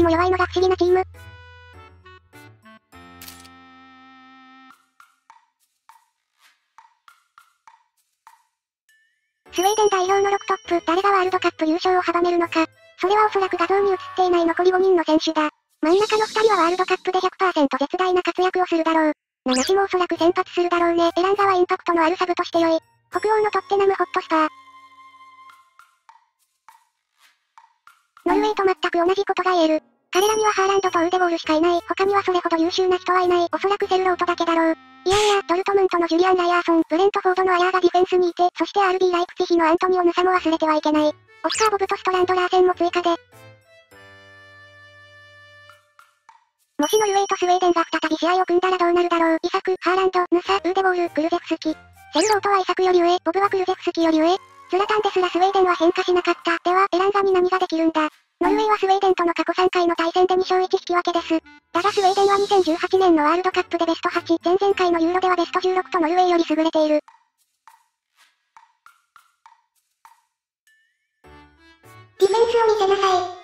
りも弱いのが不思議なチーム。スウェーデン代表の6トップ、誰がワールドカップ優勝を阻めるのか。それはおそらく画像に映っていない残り5人の選手だ。真ん中の2人はワールドカップで 100% 絶大な活躍をするだろう。ナナシもおそらく先発するだろうね。エランガはインパクトのあるサブとして良い。北欧のトッテナムホットスパー。ノルウェーと全く同じことが言える。彼らにはハーランドとウーデボールしかいない。他にはそれほど優秀な人はいない。おそらくセルロートだけだろう。いやいや、ドルトムントのジュリアン・ライアーソン、ブレントフォードのアヤーがディフェンスにいて、そして RB ライプツィヒのアントニオ・ヌサも忘れてはいけない。オスカー・ボブとストランド・ラーセンも追加で。もしノルウェーとスウェーデンが再び試合を組んだらどうなるだろう。イサク、ハーランド、ヌサ、ウーデボール、クルゼフスキ。セルロートはイサクより上、ボブはクルゼフスキより上。ズラタンですらスウェーデンは変化しなかった。では、エランガに何ができるんだ。ノルウェーはスウェーデンとの過去3回の対戦で2勝1引き分けです。だがスウェーデンは2018年のワールドカップでベスト8、前々回のユーロではベスト16とノルウェーより優れている。ディフェンスを見せなさい。